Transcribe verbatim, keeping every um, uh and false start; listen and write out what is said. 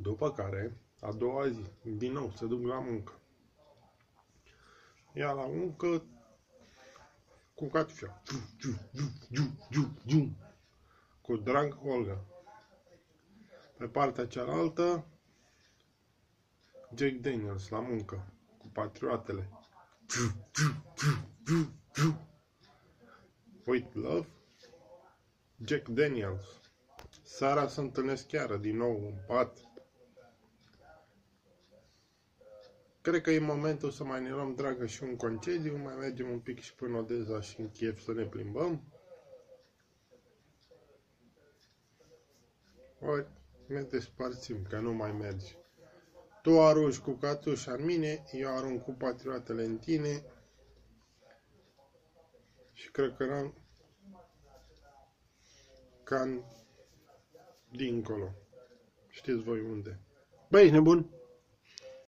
După care, a doua zi, din nou, se duc la muncă. Ia la muncă cu catifea. Cu drag Olga. Pe partea cealaltă, Jack Daniels la muncă, cu patrioatele. With love, Jack Daniels. Seara se întâlnesc chiar din nou în pat. Cred că e momentul să mai ne luăm, dragă, și un concediu, mai mergem un pic și până Odessa și în Kiev să ne plimbăm. Ori ne despărțim, că nu mai mergi. Tu arunci cu catușa în mine, eu arunc cu patrioatele în tine și cred că eram cam dincolo. Știți voi unde. Băi, ești nebun?